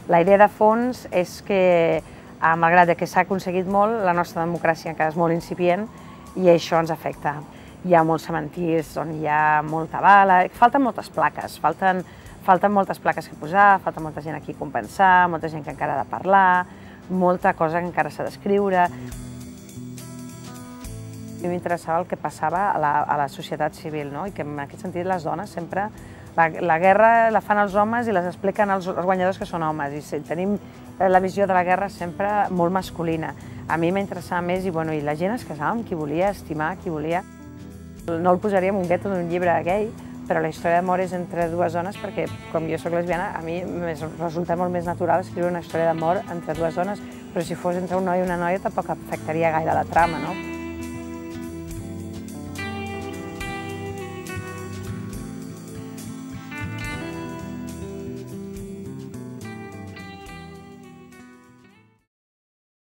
La idea de fons és que, malgrat que s'ha aconseguit molt, la nostra democràcia encara és molt incipient i això ens afecta. Hi ha molts cementirs on hi ha molta bala, falten moltes plaques, falten moltes plaques que posar, falta molta gent aquí a compensar, molta gent que encara ha de parlar, molta cosa que encara s'ha d'escriure. A mi m'interessava el que passava a la societat civil, no? I que en aquest sentit les dones sempre... La guerra la fan els homes i les expliquen els guanyadors que són homes, i tenim la visió de la guerra sempre molt masculina. A mi m'interessava més i la gent es casava amb qui volia, estimar qui volia. No el posaria en un gueto d'un llibre gay, però la història d'amor és entre dues dones perquè, com jo soc lesbiana, a mi resulta molt més natural escriure una història d'amor entre dues dones, però si fos entre un noi i una noia tampoc afectaria gaire la trama, no?